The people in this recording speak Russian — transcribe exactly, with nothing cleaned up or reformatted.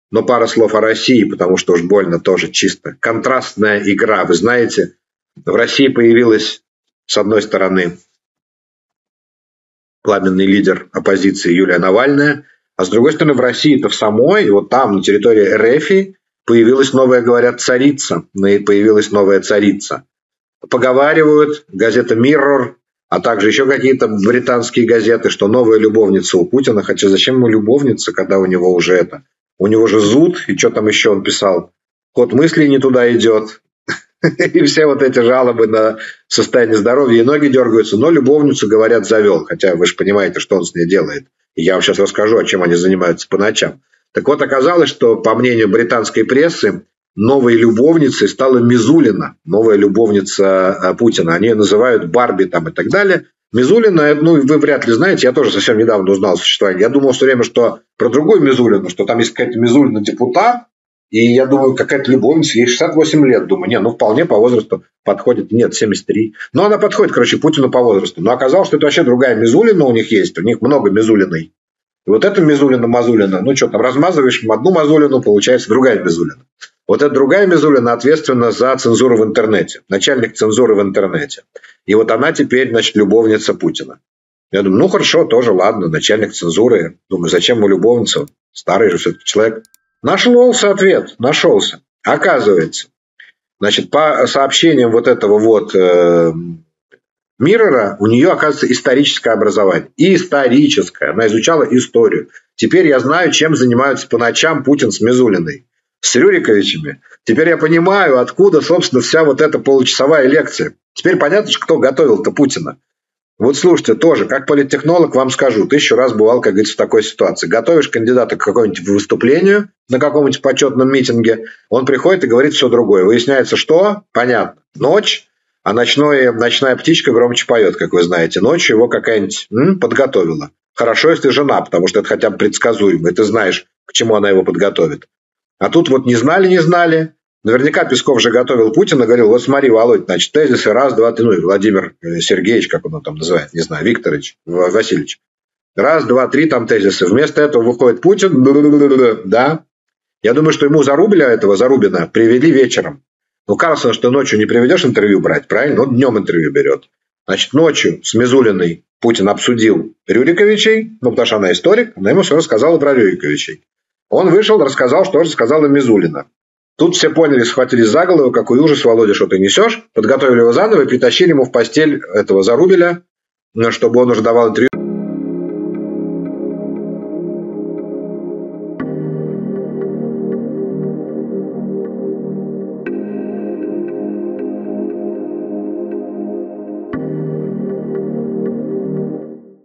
Но пара слов о России, потому что уж больно тоже чисто. Контрастная игра. Вы знаете, в России появилась, с одной стороны, пламенный лидер оппозиции Юлия Навальная, а с другой стороны, в России-то в самой, и вот там, на территории РФ, появилась новая, говорят, царица. Появилась новая царица. Поговаривают, газета Mirror, а также еще какие-то британские газеты, что новая любовница у Путина. Хотя зачем ему любовница, когда у него уже это... У него же зуд, и что там еще он писал? Ход мыслей не туда идет. И все вот эти жалобы на состояние здоровья, и ноги дергаются. Но любовницу, говорят, завел. Хотя вы же понимаете, что он с ней делает. И я вам сейчас расскажу, о чем они занимаются по ночам. Так вот, оказалось, что, по мнению британской прессы, новой любовницей стала Мизулина. Новая любовница Путина. Они ее называют Барби там и так далее. Мизулина, ну, вы вряд ли знаете, я тоже совсем недавно узнал о существовании. Я думал все время, что про другую Мизулину, что там есть какая-то Мизулина депутат, и я думаю, какая-то любовница, ей шестьдесят восемь лет. Думаю, не, ну, вполне по возрасту подходит. Нет, семьдесят три. Но она подходит, короче, Путину по возрасту. Но оказалось, что это вообще другая Мизулина у них есть. У них много Мизулиной. И вот эта Мизулина-Мазулина, ну что там, размазываешь одну Мазулину, получается другая Мизулина. Вот эта другая Мизулина ответственна за цензуру в интернете. Начальник цензуры в интернете. И вот она теперь, значит, любовница Путина. Я думаю, ну хорошо, тоже ладно, начальник цензуры. Думаю, зачем ему любовница? Старый же все-таки человек. Нашелся ответ, нашелся. Оказывается, значит, по сообщениям вот этого вот э, Миррора, у нее, оказывается, историческое образование. Историческое. Она изучала историю. Теперь я знаю, чем занимаются по ночам Путин с Мизулиной. С Рюриковичами. Теперь я понимаю, откуда, собственно, вся вот эта получасовая лекция. Теперь понятно, кто готовил-то Путина. Вот слушайте, тоже, как политтехнолог вам скажу, тысячу раз бывал, как говорится, в такой ситуации. Готовишь кандидата к какому-нибудь выступлению на каком-нибудь почетном митинге, он приходит и говорит все другое. Выясняется, что? Понятно. Ночь, а ночной, ночная птичка громче поет, как вы знаете. Ночью его какая-нибудь м, подготовила. Хорошо, если жена, потому что это хотя бы предсказуемо, и ты знаешь, к чему она его подготовит. А тут вот не знали, не знали. Наверняка Песков же готовил Путина, говорил, вот смотри, Володь, значит, тезисы раз, два, три, ну, Владимир Сергеевич, как он его там называет, не знаю, Викторович, Васильевич. Раз, два, три там тезисы. Вместо этого выходит Путин, да. Я думаю, что ему Зарубля этого, Зарубина, привели вечером. Ну, Карлсона, что ночью не приведешь интервью брать, правильно? Он днем интервью берет. Значит, ночью с Мизулиной Путин обсудил Рюриковичей, ну, потому что она историк, она ему все рассказала про Рюриковичей. Он вышел, рассказал, что же сказала Мизулина. Тут все поняли, схватились за голову, какой ужас, Володя, что ты несешь. Подготовили его заново и притащили ему в постель этого Зарубеля, чтобы он уже давал интервью.